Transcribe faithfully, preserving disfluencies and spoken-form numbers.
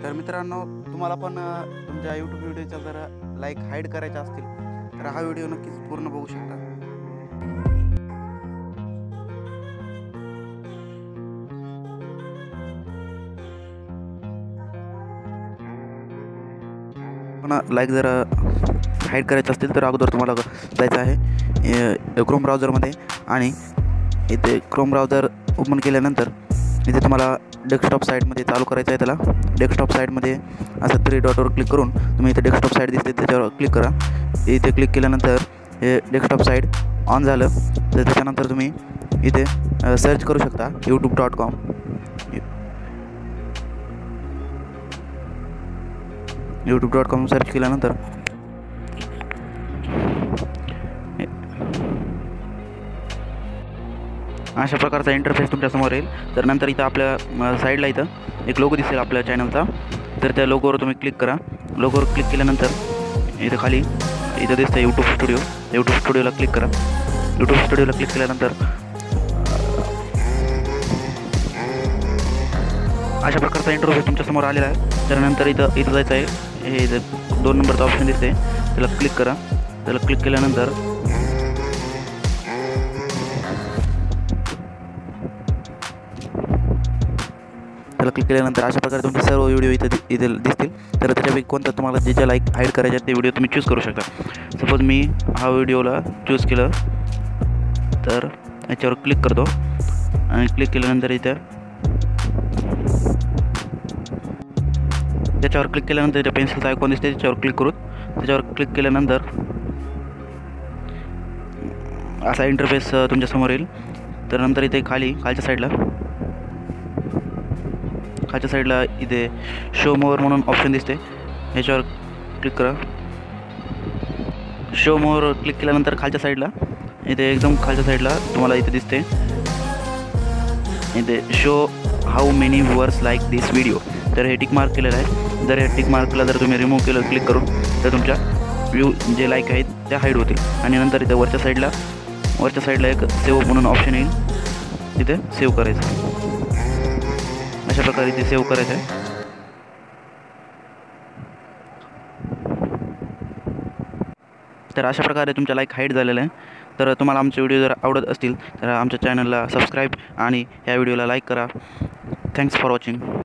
तर मित्रांनो, तुम्हाला पण अ, तुमच्या यूट्यूब व्हिडिओच्या जर लाईक हाईड करायच्या असतील तर हा व्हिडिओ नक्कीच पूर्ण बघू शकता. पण लाईक जर हाईड करायचं असतील तर अगोदर तुम्हाला जायचं आहे क्रोम ब्राउझरमध्ये आणि इथे क्रोम ब्राउझर ओपन केल्यानंतर इथे तुम्हाला डेस्कटॉप साईडमध्ये चालू करायचं आहे. त्याला डेस्कटॉप साईडमध्ये असं थ्री डॉटवर क्लिक करून तुम्ही इथे डेस्कटॉप साईड दिसते त्याच्यावर क्लिक करा. इथे क्लिक केल्यानंतर हे डेस्कटॉप साईड ऑन झालं तर त्याच्यानंतर तुम्ही इथे सर्च करू शकता YouTube dot com. YouTube dot com search केल्यानंतर अशा प्रकारचा इंटरफेस तुमच्यासमोर येईल. तर नंतर इथं आपल्या साईडला इथं एक लोगो दिसेल आपल्या चॅनलचा. तर त्या लोगोवर तुम्ही क्लिक करा. लोगोवर क्लिक केल्यानंतर इथं खाली इथं दिसतं यूट्यूब स्टुडिओ. यूट्यूब स्टुडिओला क्लिक करा. यूट्यूब स्टुडिओला क्लिक केल्यानंतर अशा प्रकारचा इंटरफेस तुमच्यासमोर आलेला आहे. तर नंतर इथं इथं जायचं आहे. हे इथं दोन नंबरचा ऑप्शन दिसते त्याला क्लिक करा. त्याला क्लिक केल्यानंतर त्याला क्लिक केल्यानंतर अशा प्रकारे तुमचे सर्व व्हिडिओ इथं इथे दिसतील. तर त्याच्यापैकी कोणता तुम्हाला जे जे लाईक हाईड करायचे ते व्हिडिओ तुम्ही चूज करू शकता. सपोज मी हा व्हिडिओला चूज केलं तर याच्यावर क्लिक करतो आणि क्लिक केल्यानंतर इथं त्याच्यावर क्लिक केल्यानंतर इथे पेन्सिलचा आयकॉन दिसते त्याच्यावर क्लिक करू. त्याच्यावर क्लिक केल्यानंतर असा इंटरफेस तुमच्यासमोर येईल. तर नंतर इथे खाली खालच्या साईडला खालच्या साईडला इथे शो मोअर म्हणून ऑप्शन दिसते ह्याच्यावर क्लिक करा. शो मोअर क्लिक केल्यानंतर खालच्या साईडला इथे एकदम खालच्या साईडला तुम्हाला इथे दिसते इथे show how many viewers like this video. तर हे टिक मार्क केलेलं आहे. जर हे टिक मार्कला जर तुम्ही रिमूव्ह केलं क्लिक करून तर तुमच्या व्ह्यू जे लाईक आहेत त्या हाईड होतील. आणि नंतर इथे वरच्या साईडला वरच्या साईडला एक सेव्ह म्हणून ऑप्शन येईल. तिथे सेव्ह करायचं. अशा प्रकारे इथे सेव्ह करायचं आहे. तर अशा प्रकारे तुमच्या लाईक हाईड झालेलं आहे. तर तुम्हाला आमचे व्हिडिओ जर आवडत असतील तर आमच्या चॅनलला सबस्क्राईब आणि ह्या व्हिडिओला लाईक करा. Thanks for watching.